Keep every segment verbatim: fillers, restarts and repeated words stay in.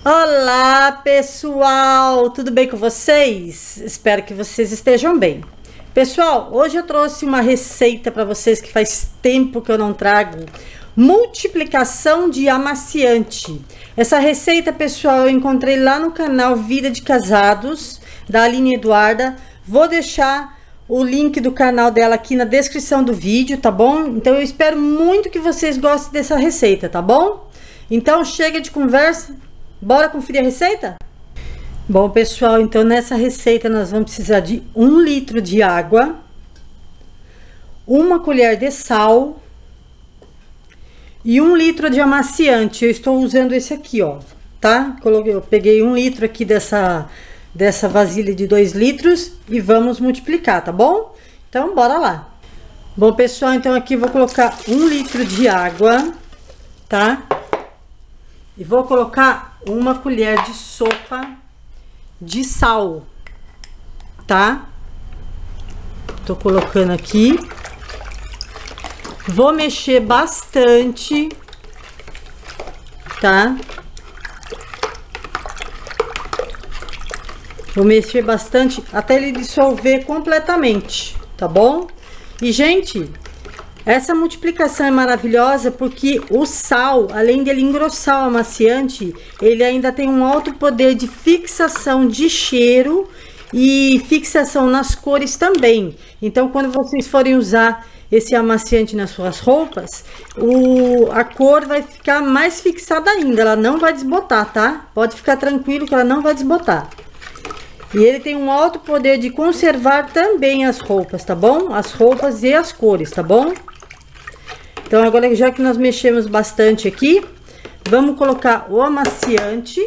Olá, pessoal! Tudo bem com vocês? Espero que vocês estejam bem. Pessoal, hoje eu trouxe uma receita para vocês que faz tempo que eu não trago. Multiplicação de amaciante. Essa receita, pessoal, eu encontrei lá no canal Vida de Casados, da Aline Eduarda. Vou deixar o link do canal dela aqui na descrição do vídeo, tá bom? Então eu espero muito que vocês gostem dessa receita, tá bom? Então chega de conversa, bora conferir a receita? Bom, pessoal, então nessa receita nós vamos precisar de um litro de água, uma colher de sal e um litro de amaciante. Eu estou usando esse aqui, ó, tá? Coloquei, eu peguei um litro aqui dessa, dessa vasilha de dois litros e vamos multiplicar, tá bom? Então, bora lá. Bom, pessoal, então aqui eu vou colocar um litro de água, tá? E vou colocar uma colher de sopa de sal, tá? Tô colocando aqui. Vou mexer bastante, tá? Vou mexer bastante até ele dissolver completamente, tá bom? E, gente, essa multiplicação é maravilhosa porque o sal, além dele engrossar o amaciante, ele ainda tem um alto poder de fixação de cheiro e fixação nas cores também. Então, quando vocês forem usar esse amaciante nas suas roupas, o, a cor vai ficar mais fixada ainda, ela não vai desbotar, tá? Pode ficar tranquilo que ela não vai desbotar. E ele tem um alto poder de conservar também as roupas, tá bom? As roupas e as cores, tá bom? Então, agora já que nós mexemos bastante aqui, vamos colocar o amaciante.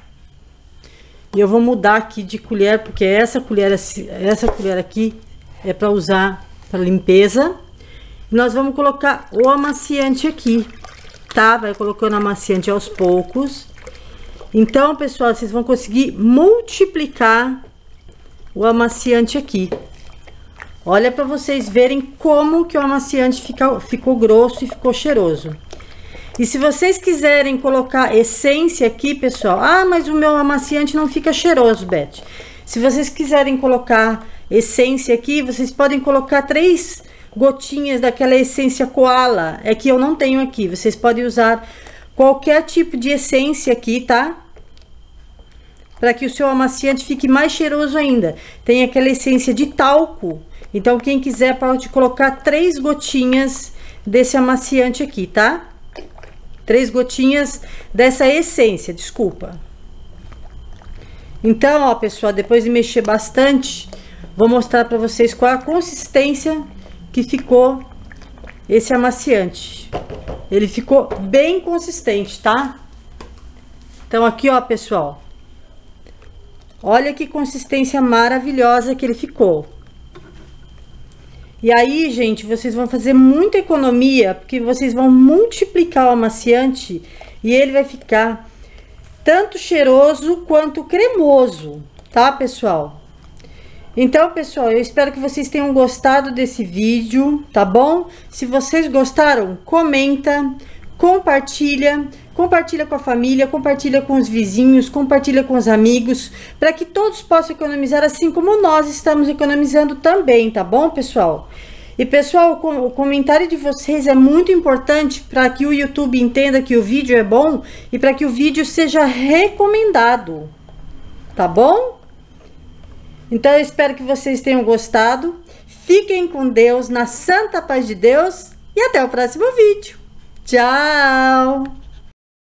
E eu vou mudar aqui de colher, porque essa colher, essa colher aqui é para usar para limpeza. Nós vamos colocar o amaciante aqui, tá? Vai colocando amaciante aos poucos. Então, pessoal, vocês vão conseguir multiplicar o amaciante aqui. Olha para vocês verem como que o amaciante fica, ficou grosso e ficou cheiroso. E se vocês quiserem colocar essência aqui, pessoal... Ah, mas o meu amaciante não fica cheiroso, Beth. Se vocês quiserem colocar essência aqui, vocês podem colocar três gotinhas daquela essência koala. É que eu não tenho aqui. Vocês podem usar qualquer tipo de essência aqui, tá? Para que o seu amaciante fique mais cheiroso ainda. Tem aquela essência de talco. Então, quem quiser pode colocar três gotinhas desse amaciante aqui, tá? Três gotinhas dessa essência, desculpa. Então, ó, pessoal, depois de mexer bastante, vou mostrar para vocês qual a consistência que ficou esse amaciante. Ele ficou bem consistente, tá? Então, aqui, ó, pessoal. Olha que consistência maravilhosa que ele ficou. E aí, gente, vocês vão fazer muita economia, porque vocês vão multiplicar o amaciante e ele vai ficar tanto cheiroso quanto cremoso, tá, pessoal? Então, pessoal, eu espero que vocês tenham gostado desse vídeo, tá bom? Se vocês gostaram, comenta, compartilha, compartilha com a família, compartilha com os vizinhos, compartilha com os amigos, para que todos possam economizar assim como nós estamos economizando também, tá bom, pessoal? E, pessoal, o comentário de vocês é muito importante para que o YouTube entenda que o vídeo é bom e para que o vídeo seja recomendado, tá bom? Então, eu espero que vocês tenham gostado. Fiquem com Deus, na santa paz de Deus, e até o próximo vídeo. Tchau!